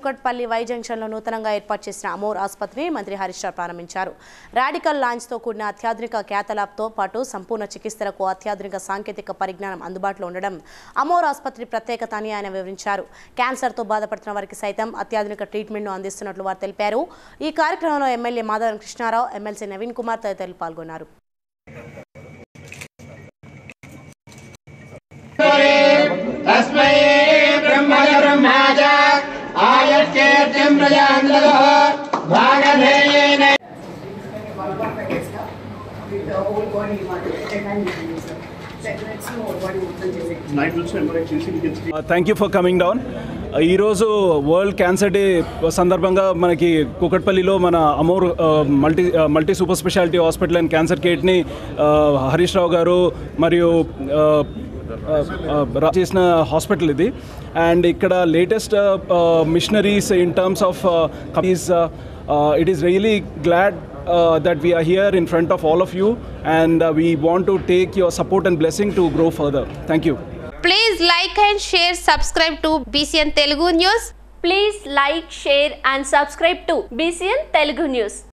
Kukat Pally Y Junction లో నూతనంగా ఏర్పాటు చేసిన Amor Hospital మంత్రి హరీష్ రావు ప్రారంభించారు. రాడికల్ లాంచ్ తో కూడిన అత్యాధునిక catalope తో పాటు సంపూర్ణ చికిత్సలకు అత్యాధునిక సాంకేతిక పరిజ్ఞానం అందుబాటులో ఉండడం Amor Hospital ప్రత్యేకత అని ఆయన వివరించారు. క్యాన్సర్ తో బాధపడుతున్న వారికి సైతం అత్యాధునిక ట్రీట్మెంట్ ను అందిస్తున్నట్లు వారు తెలిపారు. ఈ కార్యక్రమంలో MLA Madhavaram Krishna Rao, MLC Naveen Kumar తదితరులు పాల్గొన్నారు. Thank you for coming down. ఈరోజు వరల్డ్ క్యాన్సర్ డే సందర్భంగా మనకి కుకట్పల్లిలో మన Amor multi super speciality hospital and cancer కేట్ని హరీష్ రావు గారు మరియు చేసిన హాస్పిటల్ ఇది. అండ్ ఇక్కడ latest machineries in terms of companies. It is really glad that we are here in front of all of you, and we want to take your support and blessing to grow further. Thank you. Please like and share, subscribe to Bcn Telugu News. Please like, share and subscribe to Bcn Telugu News.